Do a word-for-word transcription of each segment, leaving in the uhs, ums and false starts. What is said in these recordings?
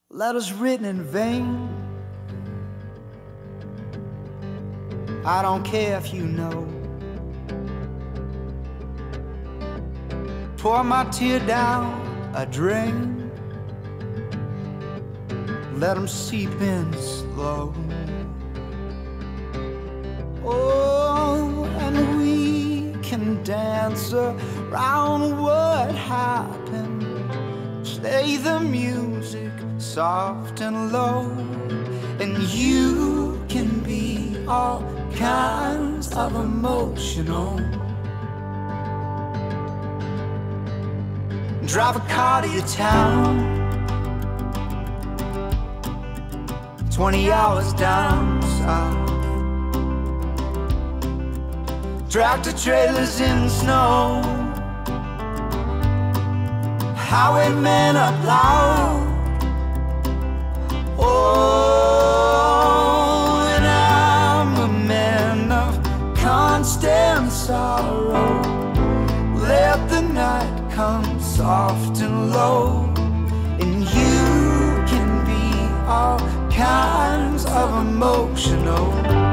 Letters written in vain. I don't care if you know. Pour my tear down a drain. Let them seep in slow. Oh, and we can dance around what happened. Play the music soft and low, and you can be all kinds of emotional. Drive a car to your town, twenty hours down south. Tractor trailers in the snow, highwaymen up loud. Oh, and I'm a man of constant sorrow. Let the night come soft and low, and you can be all kinds of emotional.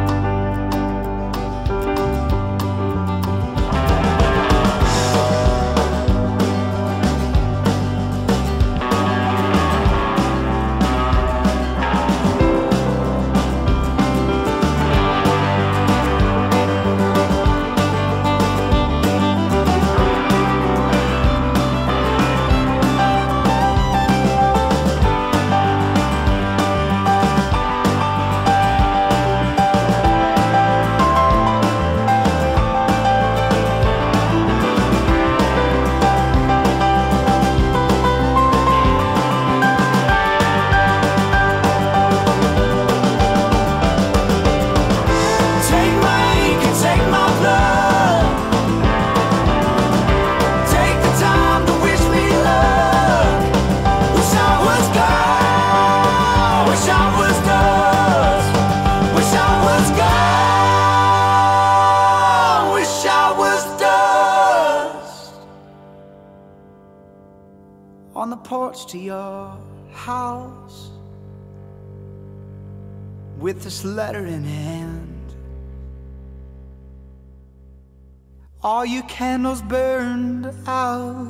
On the porch to your house, with this letter in hand, all your candles burned out.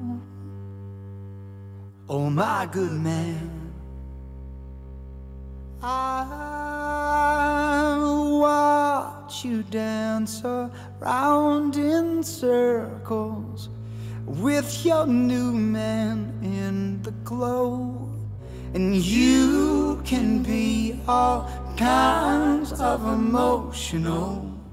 Oh, my good man, I'll watch you dance around in circles with your new man in the glow, and you can be all kinds of emotional.